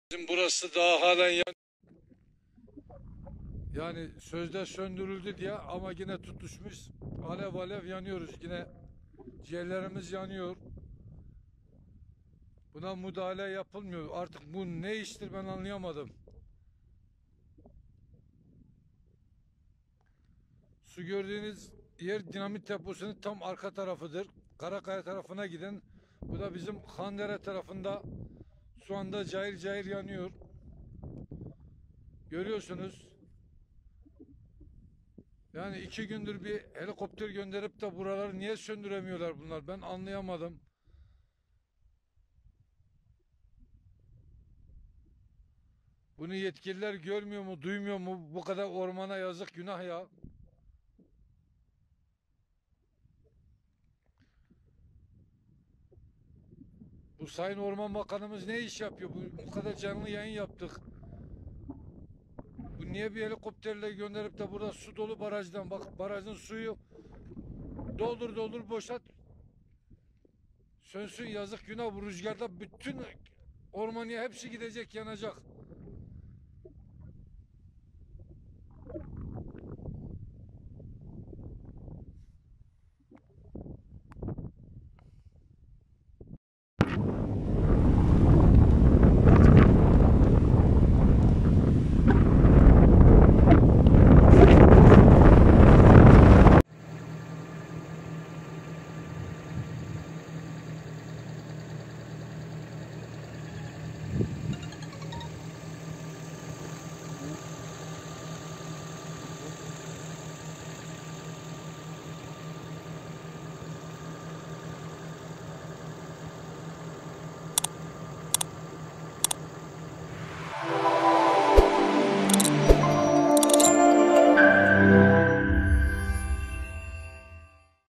Bizim burası daha halen yani sözde söndürüldü diye ama yine tutuşmuş, alev alev yanıyoruz, yine ciğerlerimiz yanıyor. Buna müdahale yapılmıyor. Artık bu ne iştir ben anlayamadım. Su gördüğünüz yer dinamit deposunun tam arka tarafıdır. Karakaya tarafına giden, bu da bizim Kandere tarafında şu anda cayır cayır yanıyor. Görüyorsunuz. Yani 2 gündür bir helikopter gönderip de buraları niye söndüremiyorlar bunlar? Ben anlayamadım. Bunu yetkililer görmüyor mu, duymuyor mu? Bu kadar ormana yazık, günah ya. Bu Sayın Orman Bakanımız ne iş yapıyor? Bu kadar canlı yayın yaptık. Bu niye bir helikopterle gönderip de burada su dolu barajdan, bak barajın suyu doldur doldur boşalt. Sönsün, yazık günah, bu rüzgarda bütün ormanya hepsi gidecek, yanacak.